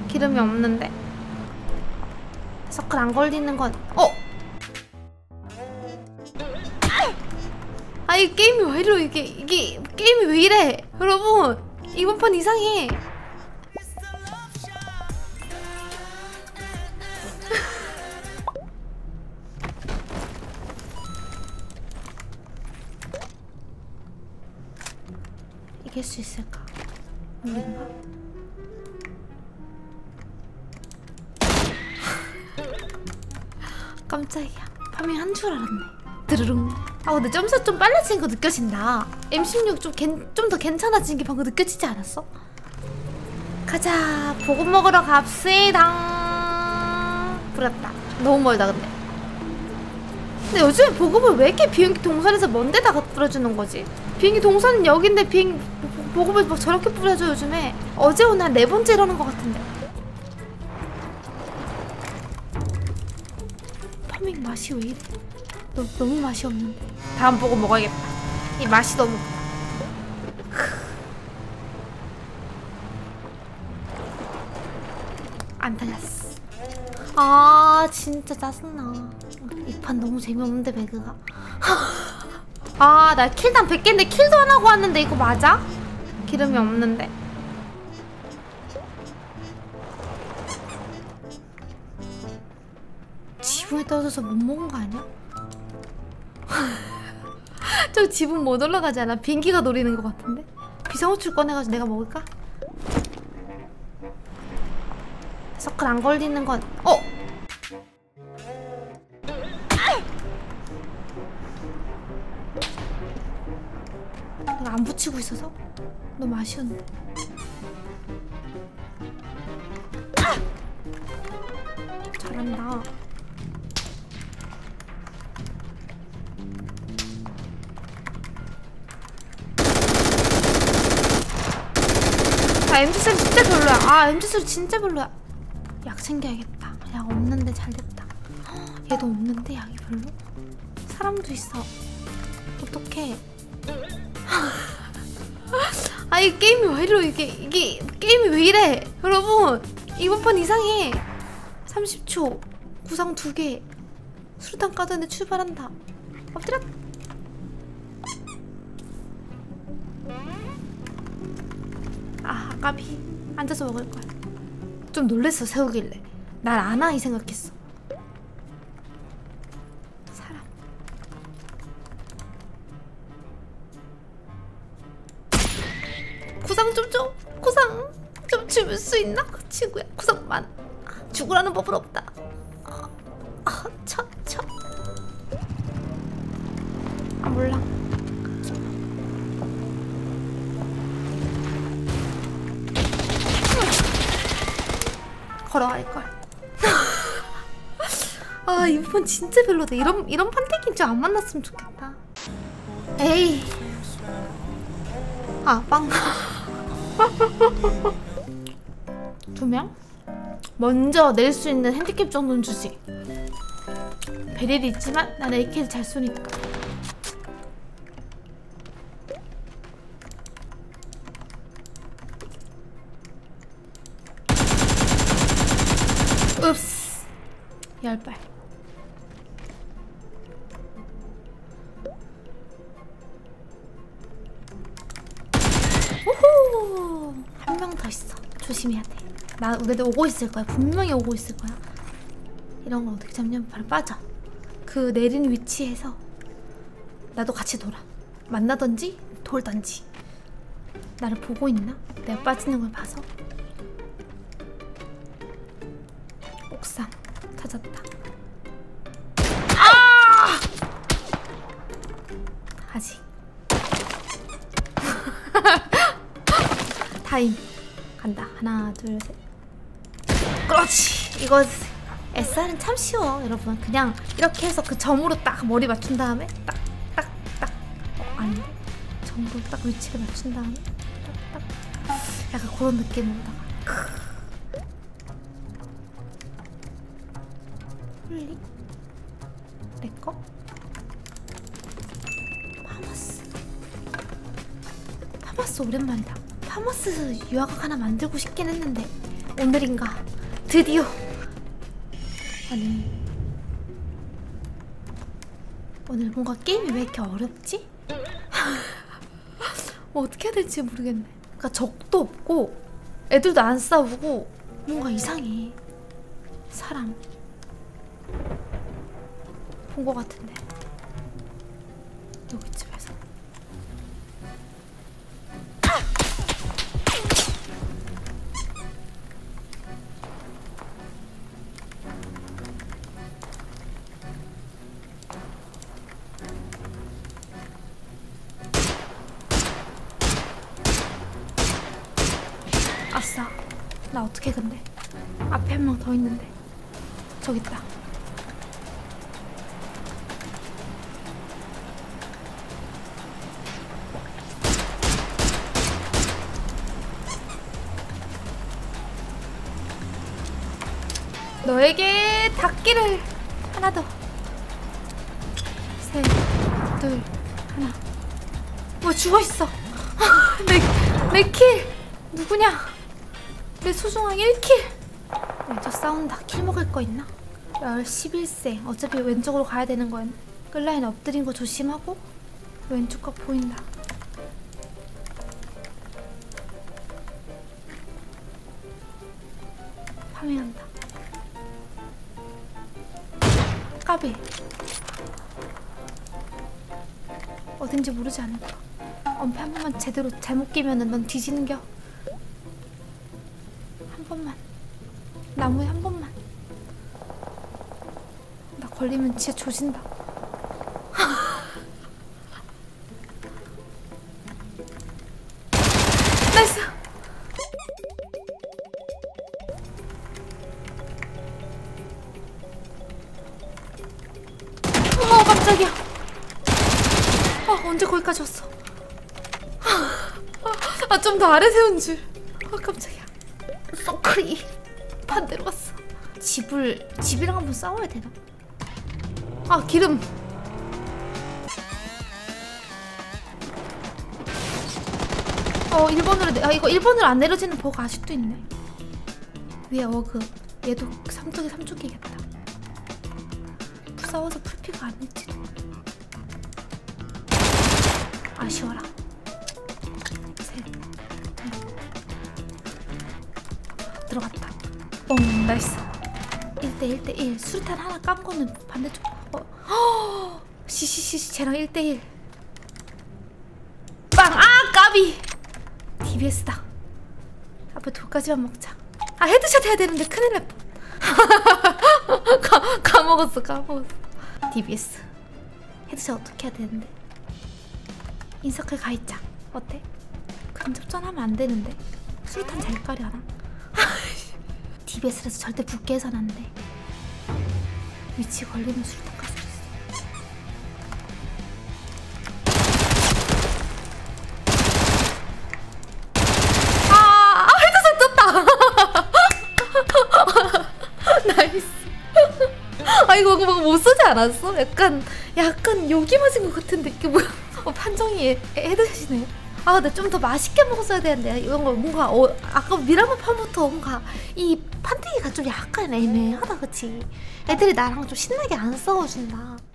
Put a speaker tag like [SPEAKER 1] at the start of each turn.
[SPEAKER 1] 기름이 없는데. 서클 안 걸리는 건 아, 이 게임이 왜 이래. 이게 게임이 왜 이래 여러분. 이번 판 이상해. 이길 수 있을까? 모르겠나? 깜짝이야. 파밍한 줄 알았네. 드르릉. 아, 근데 점수 좀 빨라지는 거 느껴진다. M16 좀 더 괜찮아진 게 방금 느껴지지 않았어? 가자. 보급 먹으러 갑시다. 부럽다. 너무 멀다 근데. 근데 요즘에 보급을 왜 이렇게 비행기 동선에서 먼 데다가 뿌려주는 거지? 비행기 동선은 여긴데 보급을 막 저렇게 뿌려줘 요즘에. 어제 오늘 한 4번째 이러는 것 같은데. 파밍 맛이 왜 이래? 너무 맛이 없는데. 다음 보고 먹어야겠다. 이 맛이 너무 안 달렸어. 아, 진짜 짜증나. 이 판 너무 재미없는데 배그가. 아, 나 킬당 100개인데 킬도 안 하고 왔는데 이거 맞아? 기름이 없는데. 지붕에 떨어져서 못 먹은 거 아니야? 저 지붕 못 올라가지 않아? 비행기가 노리는 것 같은데? 비상호출 꺼내가지고 내가 먹을까? 서클 안 걸리는 건 내가 안 붙이고 있어서 너무 아쉬운데. 잘한다. 아, MG3 진짜 별로야. 아, MG3 진짜 별로야. 약 챙겨야겠다. 약 없는데 잘됐다. 얘도 없는데 약이 별로? 사람도 있어. 어떡해. 아, 이 게임이 왜 이래. 이게 게임이 왜 이래 여러분. 이번 판 이상해. 30초 구상 2개. 수류탄 까드는데 출발한다. 엎드려. 아, 아까비. 앉아서 먹을 거야. 좀 놀랬어 세우길래. 날 아나 이 생각했어. 사람. 구상 좀 줘. 구상 좀 줄 수 있나? 친구야, 구상만. 죽으라는 법은 없다. 아, 몰라. 걸어갈걸. 아, 이번 진짜 별로다. 이런 판때기 좀 안 만났으면 좋겠다. 에이. 아, 빵. 2명? 먼저 낼 수 있는 핸디캡 정도는 주지. 베릴이 있지만 난 AK를 잘 쏘니까. 읍스. 10발. 오호. 한 명 더 있어. 조심해야 돼. 나 근데 오고 있을 거야. 분명히 오고 있을 거야. 이런 걸 어떻게 잡냐면 바로 빠져. 그 내리는 위치에서 나도 같이 돌아. 만나던지 돌던지. 나를 보고 있나? 내가 빠지는 걸 봐서. 옥상 찾았다. 아! 아직. 타임. 간다. 하나, 둘, 셋. 그렇지. 이거 SR은 참 쉬워 여러분. 그냥 이렇게 해서 그 점으로 딱 머리 맞춘 다음에 딱 아닌데? 점으로 딱 위치를 맞춘 다음에 딱 약간 그런 느낌으로다가 홀리? 내꺼? 파마스 오랜만이다. 파마스 유화각 하나 만들고 싶긴 했는데 오늘인가 드디어. 아니 오늘 뭔가 게임이 왜 이렇게 어렵지? 뭐 어떻게 해야 될지 모르겠네. 그러니까 적도 없고 애들도 안 싸우고 뭔가 이상해. 사람 본 거 같은데 여기 집에서. 아싸. 나 어떻게 근데 앞에 한 명 더 있는데. 저기 있다. 너에게 닿기를. 하나 더. 셋, 둘, 하나. 뭐 죽어있어. 내 킬. 누구냐? 내 소중한 1킬. 왼쪽 싸운다. 킬 먹을 거 있나? 11세. 어차피 왼쪽으로 가야 되는 거야. 끌라인 엎드린 거 조심하고. 왼쪽 각 보인다. 파밍한다. 까비. 어딘지 모르지 않을까? 엄폐 한 번만 제대로 잘못 끼면은 넌 뒤지는겨. 한 번만. 나무에 한 번만. 나 걸리면 진짜 조진다. 나이스. 어머 깜짝이야. 언제 거기까지 왔어? 좀 더 아래 세운 줄. 깜짝이야. 서클이 반대로 갔어. 집이랑 한번 싸워야 되나? 기름. 이거 1번으로 안 내려지는 버그 아직도 있네. 위에 어그. 얘도 삼쪽이겠다. 싸워서 풀피가 아닐지도. 아쉬워라. 셋. 들어갔다. 나이스. 1대1. 수류탄 하나 깐 거는 반대쪽. 시시시 쟤랑 1대1. 빵! 까비! DBS다. 앞에 돌까지만 먹자. 헤드샷 해야 되는데 큰일 날 뻔. 까먹었어. DBS. 헤드샷 어떻게 해야 되는데? 인서클 가있자. 어때? 근접전하면 안 되는데. 수류탄 잘 까려나? DBS라서 절대 붙게 해선 안 돼. 위치 걸리면 수류탄 깔 수 있어. 헤드샷 떴다. 나이스. 이거 못 쏘지 않았어? 약간 여기 맞은 것 같은데 이게 뭐야? 판정이 헤드샷이네. 근데 좀 더 맛있게 먹었어야 되는데 이런 거 뭔가 아까 미라마 판부터 뭔가 이 판때기가 좀 약간 애매하다. 그치? 애들이 나랑 좀 신나게 안 싸워준다.